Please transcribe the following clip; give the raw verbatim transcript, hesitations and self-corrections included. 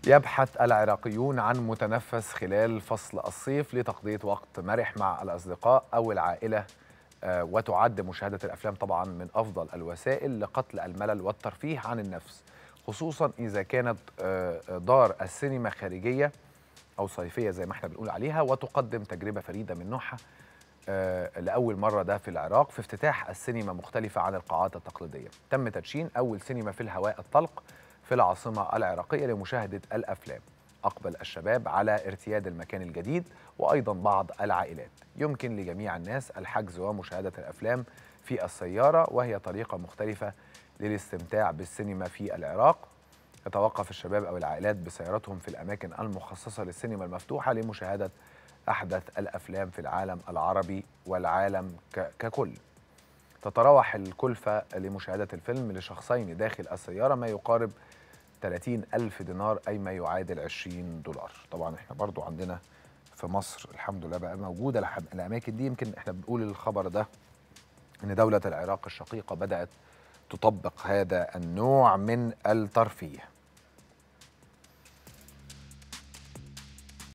يبحث العراقيون عن متنفس خلال فصل الصيف لتقضية وقت مرح مع الأصدقاء أو العائلة. آه، وتعد مشاهدة الأفلام طبعا من أفضل الوسائل لقتل الملل والترفيه عن النفس، خصوصا إذا كانت آه، دار السينما خارجية أو صيفية زي ما احنا بنقول عليها، وتقدم تجربة فريدة من نوعها آه، لأول مرة ده في العراق، في افتتاح السينما مختلفة عن القاعات التقليدية. تم تدشين أول سينما في الهواء الطلق في العاصمة العراقية لمشاهدة الأفلام. أقبل الشباب على ارتياد المكان الجديد، وأيضا بعض العائلات. يمكن لجميع الناس الحجز ومشاهدة الأفلام في السيارة، وهي طريقة مختلفة للاستمتاع بالسينما في العراق. يتوقف الشباب أو العائلات بسيارتهم في الأماكن المخصصة للسينما المفتوحة لمشاهدة أحدث الأفلام في العالم العربي والعالم ككل. تتراوح الكلفة لمشاهدة الفيلم لشخصين داخل السيارة ما يقارب ثلاثين ألف دينار، أي ما يعادل عشرين دولار. طبعا احنا برضو عندنا في مصر الحمد لله بقى موجودة الأماكن دي. يمكن احنا بنقول الخبر ده إن دولة العراق الشقيقة بدأت تطبق هذا النوع من الترفيه.